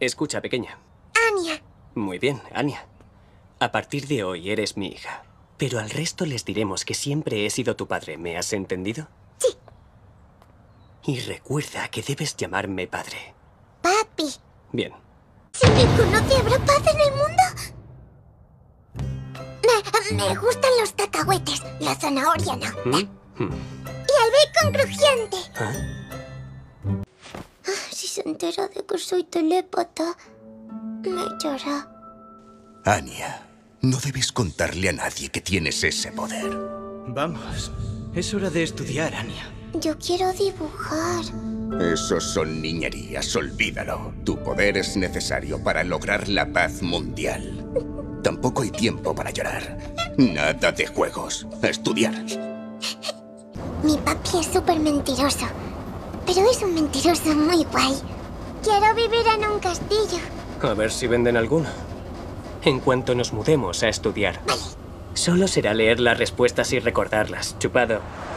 Escucha, pequeña. Anya. Muy bien, Anya. A partir de hoy eres mi hija. Pero al resto les diremos que siempre he sido tu padre. ¿Me has entendido? Sí. Y recuerda que debes llamarme padre. Papi. Bien. Si me conoce, ¿habrá paz en el mundo? Me gustan los cacahuetes. La zanahoria no. Y el bacon crujiente. Si se entera de que soy telépata, me echará. Anya, no debes contarle a nadie que tienes ese poder. Vamos, es hora de estudiar, Anya. Yo quiero dibujar. Eso son niñerías, olvídalo. Tu poder es necesario para lograr la paz mundial. Tampoco hay tiempo para llorar. Nada de juegos. A estudiar. Mi papi es súper mentiroso. Pero es un mentiroso muy guay. Quiero vivir en un castillo. A ver si venden alguno. En cuanto nos mudemos a estudiar. Vale. Solo será leer las respuestas y recordarlas. Chupado.